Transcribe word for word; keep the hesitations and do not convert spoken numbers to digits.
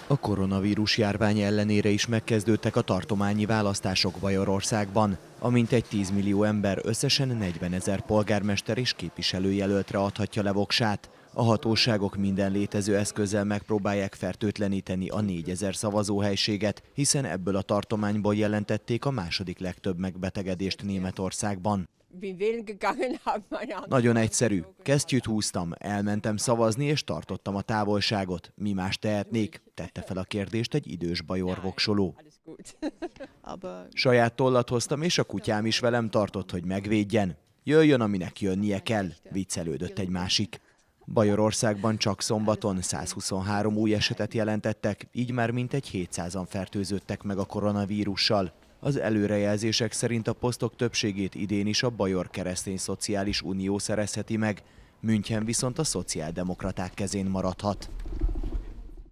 A koronavírus járvány ellenére is megkezdődtek a tartományi választások Bajorországban. A mintegy tíz millió ember összesen negyvenezer polgármester és képviselőjelöltre adhatja le voksát. A hatóságok minden létező eszközzel megpróbálják fertőtleníteni a négyezer szavazóhelységet, hiszen ebből a tartományból jelentették a második legtöbb megbetegedést Németországban. Nagyon egyszerű. Kesztyűt húztam, elmentem szavazni és tartottam a távolságot. Mi más tehetnék? Tette fel a kérdést egy idős bajor voksoló. Saját tollat hoztam, és a kutyám is velem tartott, hogy megvédjen. Jöjjön, aminek jönnie kell, viccelődött egy másik. Bajorországban csak szombaton százhuszonhárom új esetet jelentettek, így már mintegy hétszázan fertőződtek meg a koronavírussal. Az előrejelzések szerint a posztok többségét idén is a Bajor Keresztény Szociális Unió szerezheti meg, München viszont a szociáldemokraták kezén maradhat.